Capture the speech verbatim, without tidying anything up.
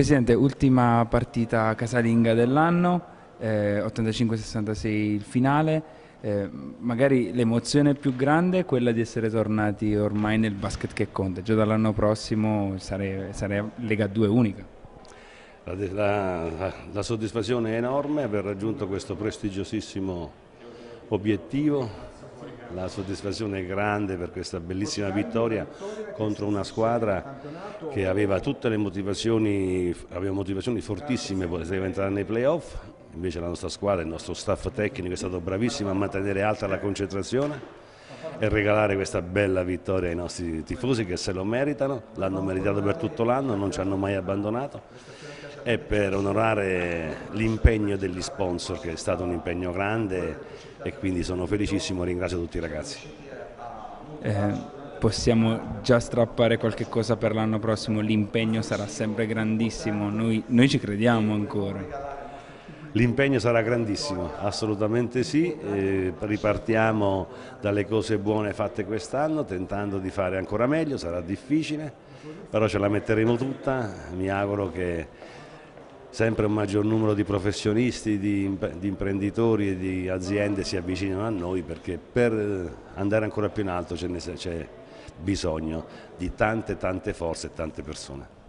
Presidente, ultima partita casalinga dell'anno, eh, ottantacinque sessantasei il finale, eh, magari l'emozione più grande è quella di essere tornati ormai nel basket che conta, già dall'anno prossimo sarei, sarei Lega due unica. La, la, la soddisfazione è enorme aver raggiunto questo prestigiosissimo obiettivo, la soddisfazione è grande per questa bellissima vittoria contro una squadra che aveva tutte le motivazioni, aveva motivazioni fortissime per entrare nei playoff. Invece la nostra squadra, il nostro staff tecnico è stato bravissimo a mantenere alta la concentrazione e regalare questa bella vittoria ai nostri tifosi che se lo meritano, l'hanno meritato per tutto l'anno, non ci hanno mai abbandonato, e per onorare l'impegno degli sponsor, che è stato un impegno grande, e quindi sono felicissimo, ringrazio tutti i ragazzi. Eh, possiamo già strappare qualche cosa per l'anno prossimo, l'impegno sarà sempre grandissimo, noi, noi ci crediamo ancora. L'impegno sarà grandissimo, assolutamente sì, eh, ripartiamo dalle cose buone fatte quest'anno tentando di fare ancora meglio, sarà difficile, però ce la metteremo tutta. Mi auguro che sempre un maggior numero di professionisti, di, di imprenditori e di aziende si avvicinino a noi, perché per andare ancora più in alto c'è bisogno di tante tante forze e tante persone.